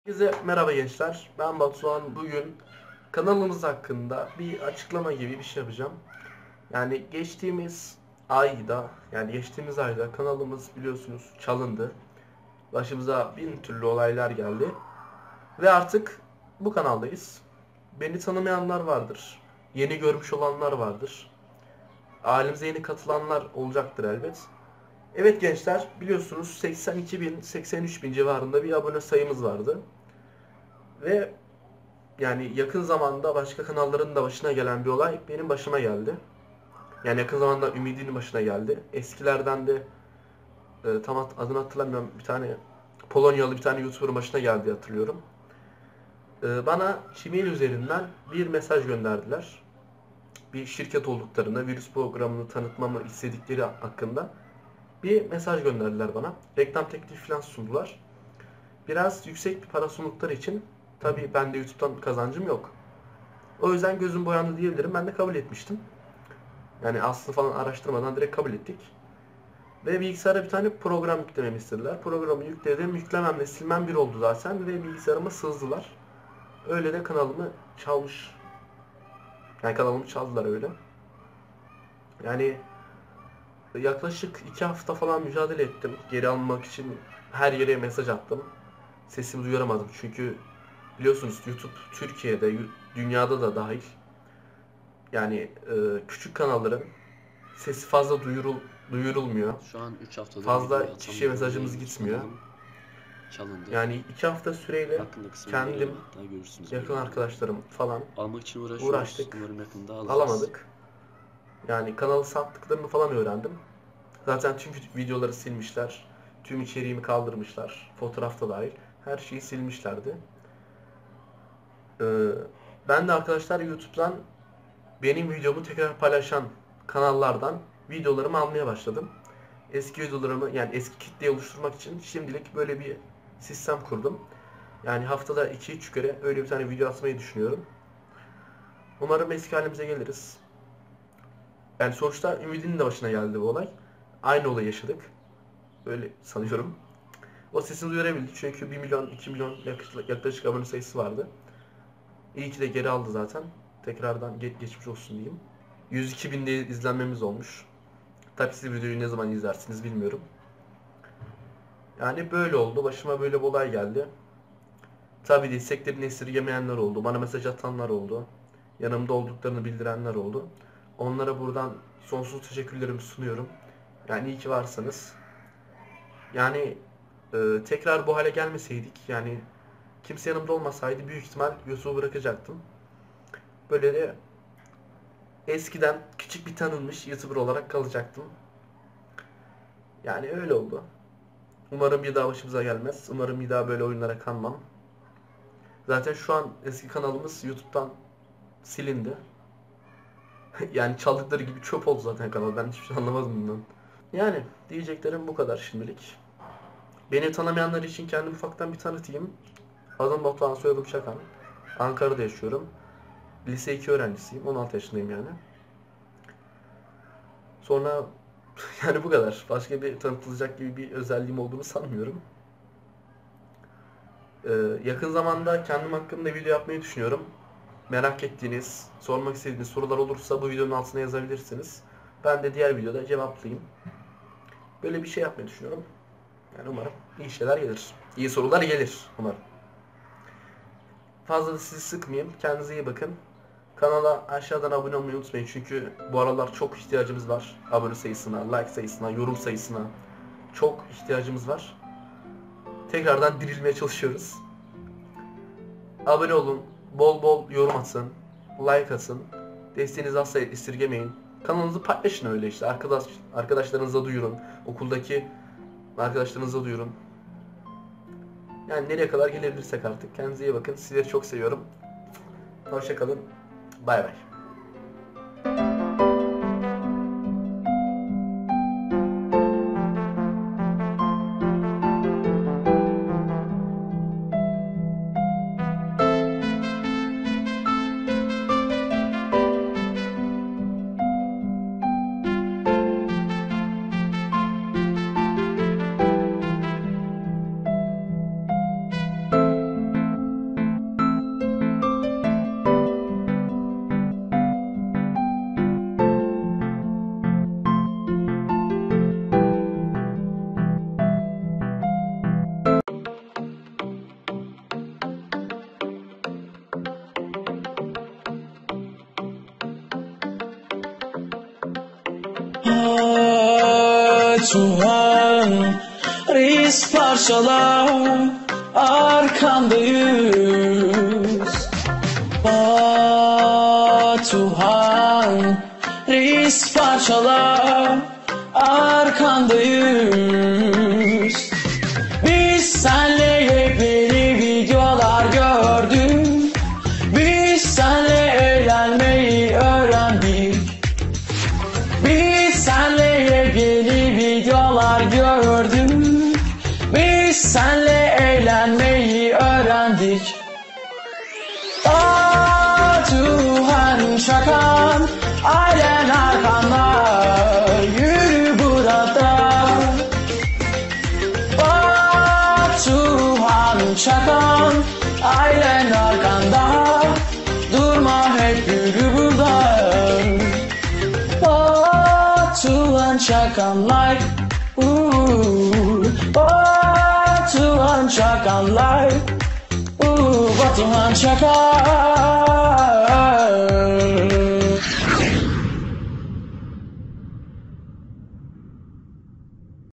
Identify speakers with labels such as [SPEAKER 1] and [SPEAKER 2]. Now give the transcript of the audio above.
[SPEAKER 1] Herkese merhaba gençler. Ben Batuhan. Bugün kanalımız hakkında bir açıklama gibi bir şey yapacağım. Geçtiğimiz ayda kanalımız biliyorsunuz çalındı. Başımıza bin türlü olaylar geldi. Ve artık bu kanaldayız. Beni tanımayanlar vardır. Yeni görmüş olanlar vardır. Ailemize yeni katılanlar olacaktır elbet. Evet gençler, biliyorsunuz 82 bin, 83 bin civarında bir abone sayımız vardı. Ve yani yakın zamanda başka kanalların da başına gelen bir olay benim başıma geldi. Yani yakın zamanda Ümidi'nin başına geldi. Eskilerden de tam adını hatırlamıyorum, bir tane Polonyalı bir tane YouTuber'ın başına geldi diye hatırlıyorum. Bana Gmail üzerinden bir mesaj gönderdiler. Bir şirket olduklarını, virüs programını tanıtmamı istedikleri hakkında bir mesaj gönderdiler bana. Reklam teklifi falan sundular. Biraz yüksek bir para sundukları için tabii ben de YouTube'dan kazancım yok. O yüzden gözüm boyandı diyebilirim. Ben de kabul etmiştim. Yani aslını falan araştırmadan direkt kabul ettik. Ve bilgisayara bir tane program yüklememi istediler. Programı yükledim. Yüklememle silmem bir oldu zaten. Ve bilgisayarıma sızdılar. Öyle de kanalımı çalmış. Yani kanalımı çaldılar öyle. Yani yaklaşık 2 hafta falan mücadele ettim. Geri almak için her yere mesaj attım. Sesimi duyuramadım. Çünkü biliyorsunuz YouTube Türkiye'de, dünyada da dahil. Yani küçük kanalların sesi fazla duyurulmuyor.
[SPEAKER 2] Şu an 3 haftadır video
[SPEAKER 1] Fazla kişiye
[SPEAKER 2] atamıyorum
[SPEAKER 1] mesajımız
[SPEAKER 2] ve
[SPEAKER 1] gitmiyor.
[SPEAKER 2] kanalım çalındı.
[SPEAKER 1] Yani 2 hafta süreyle
[SPEAKER 2] Hakkında kısmını
[SPEAKER 1] kendim,
[SPEAKER 2] veririm, hatta görürsünüz
[SPEAKER 1] yakın
[SPEAKER 2] birazdan.
[SPEAKER 1] arkadaşlarım falan
[SPEAKER 2] Almak için uğraşıyoruz.
[SPEAKER 1] uğraştık.
[SPEAKER 2] Umarım yakında alacağız.
[SPEAKER 1] Alamadık. Yani kanalı sattıklarını falan öğrendim. Zaten tüm videoları silmişler. Tüm içeriğimi kaldırmışlar. Fotoğrafta dahil. Her şeyi silmişlerdi. Ee, Ben de arkadaşlar YouTube'dan benim videomu tekrar paylaşan kanallardan videolarımı almaya başladım. Eski videolarımı, yani eski kitleyi oluşturmak için şimdilik böyle bir sistem kurdum. Yani haftada 2-3 kere öyle bir tane video atmayı düşünüyorum. Umarım eski halimize geliriz. Yani sonuçta Ümit'in de başına geldi bu olay. Aynı olayı yaşadık. Öyle sanıyorum. O sesini duyurabildik çünkü 1 milyon, 2 milyon yaklaşık abone sayısı vardı. İyi ki de geri aldı zaten. Tekrardan geçmiş olsun diyeyim. 102 bin de izlenmemiz olmuş. Tabii siz videoyu ne zaman izlersiniz bilmiyorum. Yani böyle oldu. Başıma böyle bir olay geldi. Tabii desteklerini esirgemeyenler oldu. Bana mesaj atanlar oldu. Yanımda olduklarını bildirenler oldu. Onlara buradan sonsuz teşekkürlerimi sunuyorum. Yani iyi ki varsınız. Yani tekrar bu hale gelmeseydik, yani kimse yanımda olmasaydı büyük ihtimal YouTube'u bırakacaktım. Böyle de eskiden küçük bir tanınmış YouTuber olarak kalacaktım. Yani öyle oldu. Umarım bir daha başımıza gelmez. Umarım bir daha böyle oyunlara kanmam. Zaten şu an eski kanalımız YouTube'dan silindi. Yani çaldıkları gibi çöp oldu zaten kanal. Ben hiçbir şey anlamadım bundan. Yani diyeceklerim bu kadar şimdilik. Beni tanımayanlar için kendimi ufaktan bir tanıtayım. Adım Batuhan, soyadım Çakan. Ankara'da yaşıyorum. Lise 2 öğrencisiyim. 16 yaşındayım yani. Sonra yani bu kadar. Başka bir tanıtılacak gibi bir özelliğim olduğunu sanmıyorum. Yakın zamanda kendim hakkında video yapmayı düşünüyorum. Merak ettiğiniz, sormak istediğiniz sorular olursa bu videonun altına yazabilirsiniz. Ben de diğer videoda cevaplayayım. Böyle bir şey yapmayı düşünüyorum. Yani umarım iyi şeyler gelir. İyi sorular gelir umarım. Fazla da sizi sıkmayayım. Kendinize iyi bakın. Kanala aşağıdan abone olmayı unutmayın. Çünkü bu aralar çok ihtiyacımız var. Abone sayısına, like sayısına, yorum sayısına. Çok ihtiyacımız var. Tekrardan dirilmeye çalışıyoruz. Abone olun. Bol bol yorum atın. Like atın. Desteğinizi asla esirgemeyin. Kanalınızı paylaşın öyle işte. Arkadaşlarınıza duyurun. Okuldaki arkadaşlarınıza duyurun. Yani nereye kadar gelebilirsek artık. Kendinize iyi bakın. Sizleri çok seviyorum. Hoşça kalın. Bay bay.
[SPEAKER 3] Batuhan Reis parçalar arkandayız. Batuhan Reis parçalar arkandayız. Biz senle yepyeni videolar gördük. Biz senle eğlenmeyi öğrendik. Biz senle yepyeni videolar gördük. Biz senle eğlenmeyi öğrendik. Batuhan Çakan, ailen arkanda, yürü burada. Batuhan Çakan, ailen arkanda, durma hep yürü burada. Batuhan Çakan like, Batuhan Çakan like, Batuhan Çakan.